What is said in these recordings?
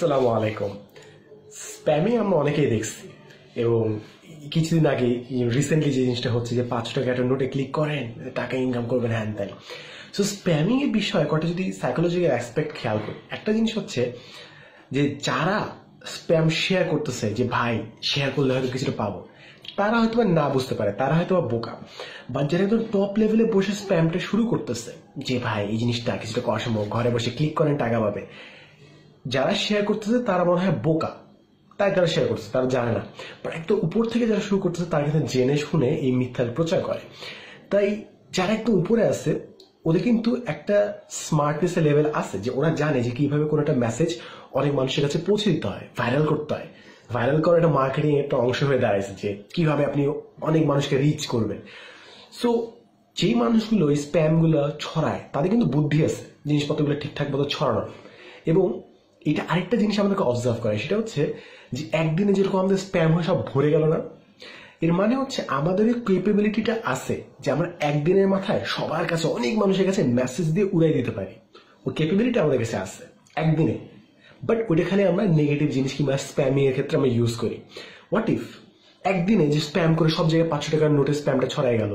আসসালামু আলাইকুম। স্প্যামিং আমরা অনেকেই দেখছি এবং কিছুদিন আগে রিসেন্টলি যে জিনিসটা হচ্ছে যে 5 টাকা একটা নোটে ক্লিক করেন, টাকা ইনকাম করবেন, হ্যান ত্যান। সো স্প্যামিং এর বিষয়ে কটা যদি সাইকোলজিক্যাল অ্যাসপেক্ট খেয়াল করি, একটা জিনিস হচ্ছে যে যারা স্প্যাম শেয়ার করতেছে যে ভাই শেয়ার করলে হয়তো কিছুটা পাবো, তারা হয়তো না বুঝতে পারে, তারা হয়তো বোকা। বা যারা একদম টপ লেভেলে বসে স্প্যামটা শুরু করতেছে যে ভাই এই জিনিসটা কিছুটা করা সম্ভব, ঘরে বসে ক্লিক করেন টাকা পাবে, যারা শেয়ার করতেছে তারা মনে হয় বোকা, তাই তারা শেয়ার করতেছে, তারা জানে না। বাট একদম উপর থেকে যারা শুরু করতেছে তারা কিন্তু জেনে শুনে এই মিথ্যার প্রচার করে। তাই যারা একদম উপরে আছে ওদের কিন্তু একটা স্মার্টনেসের লেভেল আছে যে ওরা জানে যে কিভাবে কোনো একটা মেসেজ অনেক মানুষের কাছে পৌঁছে দিতে হয়, ভাইরাল করতে হয়। ভাইরাল করা একটা মার্কেটিং একটা অংশ হয়ে দাঁড়াইছে যে কিভাবে আপনি অনেক মানুষকে রিচ করবেন। সো যেই মানুষগুলো এই স্প্যামগুলো ছড়ায় তাদের কিন্তু বুদ্ধি আছে জিনিসপত্রগুলো ঠিকঠাক মতো ছড়ানোর। এবং এটা আরেকটা জিনিস আমাদেরকে অবজার্ভ করে, সেটা হচ্ছে যে একদিনে যেরকম আমাদের স্প্যাম হয়ে সব ভরে গেল না, এর মানে হচ্ছে আমাদের ক্যাপাবিলিটিটা আছে যে আমরা একদিনের মাথায় সবার কাছে, অনেক মানুষের কাছে মেসেজ দিয়ে উড়াই দিতে পারি। ওই ক্যাপাবিলিটি আমাদের কাছে আছে একদিনে। বাট ওইটা খালি আমরা নেগেটিভ জিনিস কিংবা স্প্যামিং এর ক্ষেত্রে আমরা ইউজ করি। হোয়াট ইফ একদিনে যে স্প্যাম করে সব জায়গায় 500 টাকার নোটে স্প্যামটা ছড়াই গেল,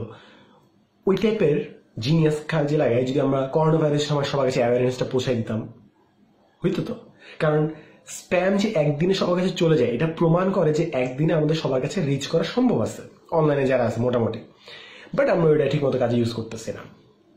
ওই টাইপের জিনিয়াস কাজে লাগায় যদি আমরা করোনা ভাইরাসের সময় সবার কাছে অ্যাওয়ারনেসটা পৌঁছাই দিতাম, হইতো তো। কারণ স্প্যাম যে একদিনে সবার কাছে চলে যায় এটা প্রমাণ করে যে একদিনে আমাদের সবার কাছে রিচ করা সম্ভব আছে, অনলাইনে যারা আছে মোটামুটি। বাট আমরা ওইটা ঠিক মতো কাজে ইউজ করতেছি না।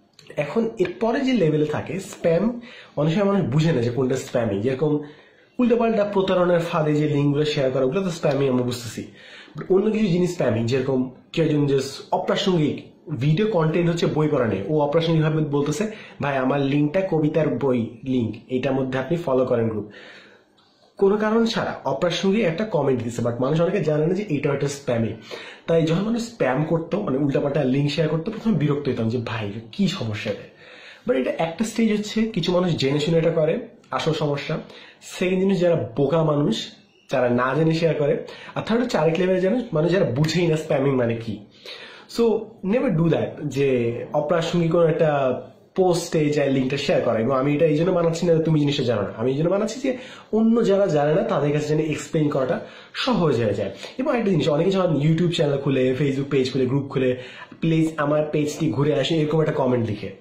এখন এরপরে যে লেভেলে থাকে স্প্যাম, অনেক সময় মানুষ বুঝে না যে কোনটা স্প্যামিং। যেরকম উল্টোপাল্টা প্রতারণার ফাঁদে যে লিঙ্কগুলো শেয়ার করা, ওগুলো তো স্প্যামিং আমরা বুঝতেছি। বাট অন্য কিছু জিনিস স্প্যামিং, যেরকম কেউ একজন জাস্ট অপ্রাসঙ্গিক ভিডিও কন্টেন্ট হচ্ছে বই পড়া নেই, ও অপ্রাসঙ্গিক ভাবে বলতেছে ভাই আমার লিঙ্কটা কবিতার বই লিঙ্ক, এইটার মধ্যে আপনি ফলো করেন গ্রুপ, কোনো কারণ ছাড়া অপ্রাসঙ্গিক একটা কমেন্ট দিচ্ছে। বাট মানুষ অনেকে জানে না যে এটা একটা স্প্যামিং। তাই যখন মানুষ স্প্যাম করতো, মানে উল্টাপাল্টা লিঙ্ক শেয়ার করতো, প্রথমে বিরক্ত হইতাম যে ভাই কি সমস্যা এটা। বাট এটা একটা স্টেজ হচ্ছে কিছু মানুষ জেনে শুনে এটা করে, আসল সমস্যা। সেকেন্ড জিনিস, যারা বোকা মানুষ, যারা না জেনে শেয়ার করে। আর থার্ড হচ্ছে আরেক লেভেলে জানে মানুষ যারা বুঝেই না স্প্যামিং মানে কি। সো নেভার ডু দ্যাট, যে অপ্রাসঙ্গিক কোনো একটা পোস্টে যায় লিঙ্কটা শেয়ার করা। এবং আমি এটা এই জন্য বানাচ্ছি না তুমি জিনিসটা জানো না, আমি এই জন্য বানাচ্ছি যে অন্য যারা জানে না তাদের কাছে যেন এক্সপ্লেন করাটা সহজ হয়ে যায়। এবং একটা জিনিস, অনেকে যখন ইউটিউব চ্যানেল খুলে, ফেসবুক পেজ খুলে, গ্রুপ খুলে, প্লিজ আমার পেজটি ঘুরে আসে এরকম একটা কমেন্ট লিখে,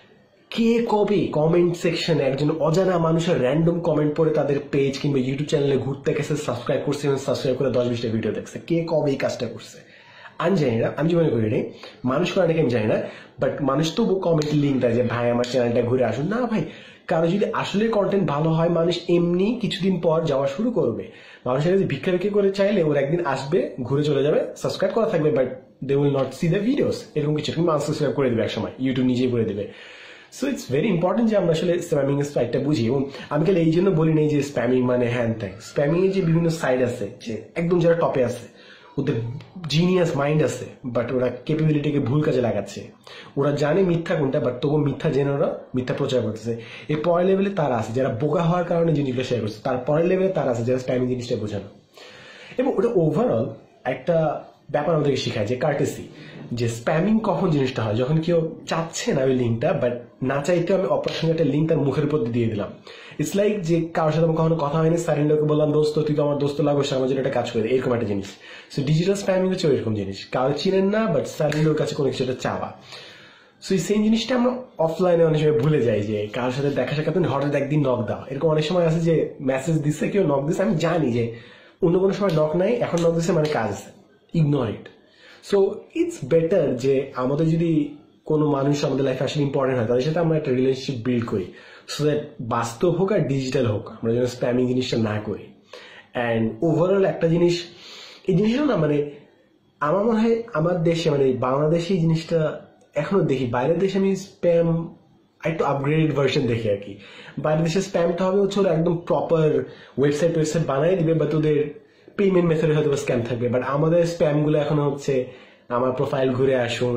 কে কবে কমেন্ট সেকশনে একজন অজানা মানুষের র্যান্ডম কমেন্ট পড়ে তাদের পেজ কিংবা ইউটিউব চ্যানেলে ঘুরতে গেছে, সাবস্ক্রাইব করছে এবং সাবস্ক্রাইব করে 10-20টা ভিডিও দেখছে, কে কবে এই কাজটা করছে আমি জানি না, আমি জীবনে করি নাই, মানুষ করে নাকি আমি জানি না। বাট মানুষ তবু কমেন্ট লিঙ্ক দেয় যে ভাই আমার চ্যানেলটা ঘুরে আসুন। না ভাই, কারো যদি আসলে কন্টেন্ট ভালো হয় মানুষ এমনি কিছুদিন পর যাওয়া শুরু করবে। মানুষের কাছে ভিক্ষা ভিক্ষি করে চাইলে ওর একদিন আসবে, ঘুরে চলে যাবে, সাবস্ক্রাইব করা থাকবে, but they will not see the videos, এরকম কিছু। কিন্তু আনসাবস্ক্রাইব করে দেবে এক সময়, ইউটিউব নিজেই করে দেবে। সো ইটস ভেরি ইম্পর্টেন্ট যে আমরা আসলে স্প্যামিং এর সাইডটা বুঝি। এবং আমি খালি এই জন্য বলি নেই যে স্প্যামিং মানে হ্যান ত্যান। স্প্যামিং এর যে বিভিন্ন সাইড আছে, যে একদম যারা টপে আছে, ওদের জিনিয়াস মাইন্ড আছে, বাট ওরা ক্যাপাবিলিটিকে ভুল কাজে লাগাচ্ছে। ওরা জানে মিথ্যা কোনটা, বাট তবু মিথ্যা জেনে ওরা মিথ্যা প্রচার করতেছে। এর পরের লেভেলে তারা আছে যারা বোকা হওয়ার কারণে জিনিসগুলো শেয়ার করছে, তার পরের লেভেলে তারা আছে যারা স্প্যামিং জিনিসটা বোঝানো। এবং ওটা ওভারঅল একটা ব্যাপার আমাদেরকে শেখায় যে কার্টেসি, যে স্প্যামিং কখন জিনিসটা হয়, যখন কেউ চাচ্ছে না ওই লিঙ্কটা, বাট না চাইতে আমি অপ্রাসঙ্গিক একটা লিঙ্ক তার মুখের উপর দিয়ে দিলাম। ইটস লাইক যে কারোর সাথে আমার কখনো কথা হয়নি, সাইলেন্টকে বললাম দোস্ত তুই তো আমার দোস্ত লাগো, আমার জন্য একটা কাজ করে, এরকম একটা জিনিস। সো ডিজিটাল স্প্যামিং হচ্ছে ওইরকম জিনিস, কারো চিনেন না বাট সাইলেন্টের কাছে কোনো কিছু একটা চাওয়া। সো এই সেম জিনিসটা আমরা অফলাইনে অনেক সময় ভুলে যাই, যে কারোর সাথে দেখা সাক্ষাৎ হঠাৎ একদিন নক দেওয়া। এরকম অনেক সময় আছে যে মেসেজ দিচ্ছে, কেউ নক দিচ্ছে, আমি জানি যে অন্য কোনো সময় নক নাই, এখন নক দিচ্ছে মানে কাজ আছে, ignore it. So it's better যে আমাদের যদি কোনো মানুষ আমাদের লাইফে আসলে ইম্পর্টেন্ট হয় তাদের সাথে আমরা একটা রিলেশনশিপ বিল্ড করি, সো দ্যাট বাস্তব হোক আর ডিজিটাল হোক আমরা যেন স্প্যামিং জিনিসটা না করি। অ্যান্ড ওভারঅল একটা জিনিস, এই জিনিসটা না মানে আমার মনে হয় আমার দেশে, মানে বাংলাদেশে এই জিনিসটা এখনো দেখি। বাইরের দেশে আমি স্প্যাম একটু আপগ্রেডেড ভার্সন দেখি আর কি। বাইরের দেশে স্প্যামটা হবে হচ্ছে একদম প্রপার ওয়েবসাইট বানাই দিবে, বা তোদের পেমেন্ট মেথডে হয়তো স্ক্যাম থাকবে। বাট আমাদের স্প্যাম গুলো এখন হচ্ছে আমার প্রোফাইল ঘুরে আসুন,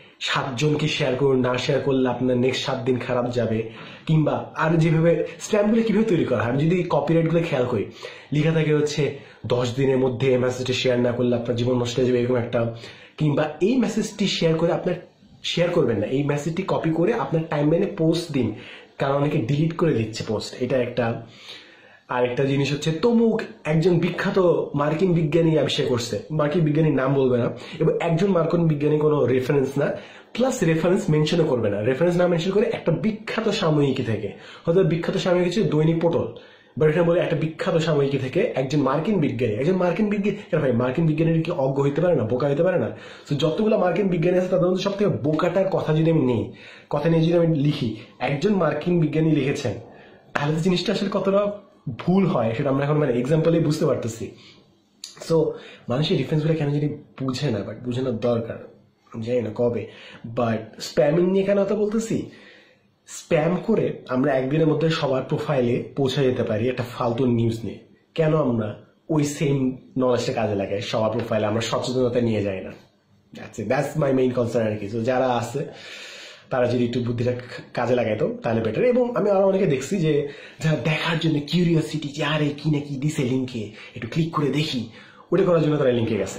7 জনকে শেয়ার করুন, না শেয়ার করলে আপনার নেক্সট 7 দিন খারাপ যাবে। কিংবা আর যেভাবে স্প্যাম গুলো কিভাবে তৈরি করা হয়, আমি যদি কপিরাইট গুলো খেয়াল করি, লেখা থাকে হচ্ছে 10 দিনের মধ্যে এই মেসেজটি শেয়ার না করলে আপনার জীবন নষ্ট হয়ে যাবে, এরকম একটা। কিংবা এই মেসেজটি শেয়ার করে আপনার শেয়ার করবেন না, এই মেসেজটি কপি করে আপনার টাইমলাইনে পোস্ট দিন, কারণ অনেকে ডিলিট করে দিচ্ছে পোস্ট, এটা একটা। আরেকটা জিনিস হচ্ছে তমুক একজন বিখ্যাত মার্কিন বিজ্ঞানী আবিষ্কার করছে, মার্কিন বিজ্ঞানীর নাম বলবে না, এবং একজন মার্কিন বিজ্ঞানী কোনো রেফারেন্স না, প্লাস রেফারেন্স মেনশনও করবে না, রেফারেন্স না মেনশন করে একটা বিখ্যাত সাময়িকী থেকে, হয়তো বিখ্যাত সাময়িকী হচ্ছে দৈনিক পটল, বাট এটা বলে একটা বিখ্যাত সাময়িকী থেকে একজন মার্কিন বিজ্ঞানী, কেন ভাই মার্কিন বিজ্ঞানীর কি অজ্ঞ হইতে পারে না, বোকা হইতে পারে না? তো যতগুলো মার্কিন বিজ্ঞানী আছে তাদের মধ্যে সব থেকে বোকাটার কথা যদি আমি নেই, কথা নিয়ে যদি আমি লিখি একজন মার্কিন বিজ্ঞানী লিখেছেন, তাহলে তো জিনিসটা আসলে কতটা ভুল হয় সেটা আমরা এখন এক্সাম্পলে বুঝতে পারতেছি। সো মানুষের রেফারেন্স গুলো কেন যদি বুঝে না, বাট বুঝে না দরকার, আমি জানি না কবে। বাট স্প্যামিং নিয়ে কেন কথা বলতেছি, স্প্যাম করে আমরা একদিনের মধ্যে সবার প্রোফাইলে পৌঁছে যেতে পারি একটা ফালতু নিউজ নিয়ে। কেন আমরা ওই সেম নলেজটা কাজে লাগাই সবার প্রোফাইলে, আমরা সচেতনতা নিয়ে যাই না? দ্যাটস মাই মেইন কনসার্ন আর কি। তো যারা আছে তারা যদি একটু বুদ্ধিটা কাজে লাগাইতো তাহলে বেটার। এবং আমি আরো অনেকে দেখছি যে যারা দেখার জন্য কিউরিয়াসিটি, যে আরে কি না কি দিছে লিঙ্কে, একটু ক্লিক করে দেখি, ওটা করার জন্য তারা লিঙ্কে গেছে।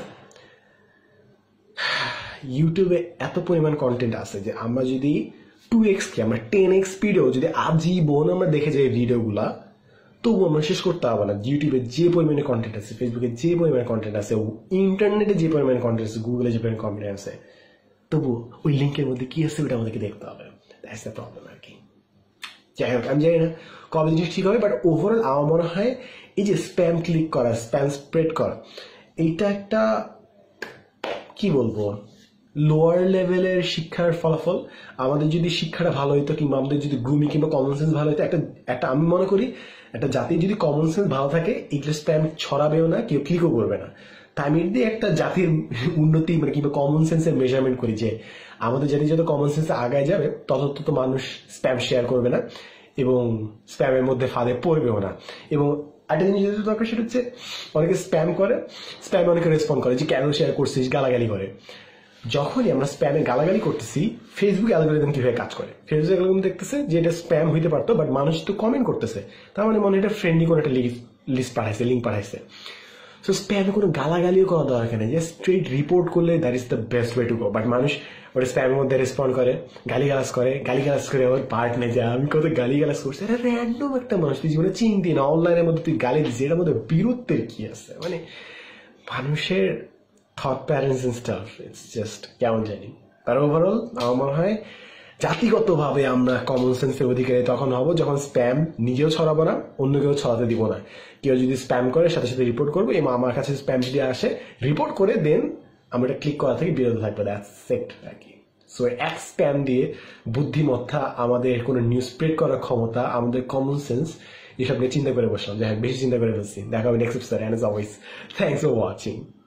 ইউটিউবে এত পরিমাণ কন্টেন্ট আছে যে আমরা যদি 2x কে আমরা 10x স্পিডেও যদি আজীবন আমরা দেখে যাই ভিডিওগুলা, তবু আমরা শেষ করতে হবে না। ইউটিউবে যে পরিমাণে কন্টেন্ট আছে, ফেসবুকে যে পরিমাণে কন্টেন্ট আছে, ইন্টারনেটে যে পরিমাণে কন্টেন্ট আছে, গুগলে যে পরিমাণে কন্টেন্ট আছে, তবু ওই লিঙ্কের মধ্যে কি আছে ওটা আমাদেরকে দেখতে হবে। দ্যাটস দ্য প্রবলেম আর কি। যাই হোক, আমি জানি না কবে জিনিস ঠিক হবে, বাট ওভারঅল আমার মনে হয় এই যে স্প্যাম ক্লিক করা, স্প্যাম স্প্রেড করা, এইটা একটা কি বলবো লোয়ার লেভেলের শিক্ষার ফলাফল। আমাদের যদি শিক্ষাটা ভালো হইতো, কিংবা আমাদের যদি গ্রুমিং কিংবা কমন সেন্স ভালো হইতো, একটা আমি মনে করি একটা জাতির যদি কমন সেন্স ভালো থাকে, এগুলো স্প্যাম ছড়াবেও না, কেউ ক্লিকও করবে না। তাই আমি দিয়ে একটা জাতির উন্নতি কিংবা কমন সেন্সের মেজারমেন্ট করি যে আমাদের জাতি যত কমন সেন্সে আগায় যাবে তত মানুষ স্প্যাম শেয়ার করবে না এবং স্প্যামের মধ্যে ফাঁদে পড়বেও না। এবং একটা জিনিস যেটা দরকার সেটা হচ্ছে অনেকে স্প্যাম করে, স্প্যামে অনেকে রেসপন্ড করে যে কেন শেয়ার করছিস, গালাগালি করে। যখনই আমরা স্প্যামে গালাগালি করতেছি, ফেসবুক অ্যালগরিদম কিভাবে কাজ করে, ফেসবুক অ্যালগরিদম দেখতেছে যে এটা স্প্যাম হইতে পারতো, বাট মানুষ তো কমেন্ট করতেছে, তার মানে মনে এটা ফ্রেন্ডলি কোনো একটা লিস্ট পাঠাইছে, লিঙ্ক পাঠাইছে। সো স্প্যামে কোনো গালাগালিও করা দরকার নেই, যে স্ট্রেট রিপোর্ট করলে that is the best way to go. But মানুষ ওটা স্প্যামের মধ্যে রেসপন্ড করে, গালিগালাজ করে ওর পার্ট নেই যে আমি কত গালিগালাজ করছি। এটা র্যান্ডম একটা মানুষ, তুই জীবনে চিনতি না, অনলাইনের মধ্যে তুই গালি দিচ্ছিস, এটার মধ্যে বীরত্বের কি আছে? মানুষের thought parents and stuff, it's just কেমন জানি। আর ওভারঅল আমার মনে হয় জাতিগতভাবে আমরা কমন সেন্সের অধিকারী তখন হব যখন স্প্যাম নিজেও ছড়াবো না, অন্য কেউ ছড়াতে দিব না। কেউ যদি স্প্যাম করে সাথে সাথে রিপোর্ট করবো, এবং আমার কাছে স্প্যাম যদি আসে রিপোর্ট করে দেন আমরা এটা ক্লিক করা থেকে বিরত থাকবো। দ্যাটস ইট আর কি। সো এক স্প্যাম দিয়ে বুদ্ধিমত্তা, আমাদের কোনো নিউজ স্প্রেড করার ক্ষমতা, আমাদের কমন সেন্স, এসব নিয়ে চিন্তা করে বসলাম। যাই হোক, বেশি চিন্তা করে ফেলছি। দেখা হবে next episode, and as always thanks for watching.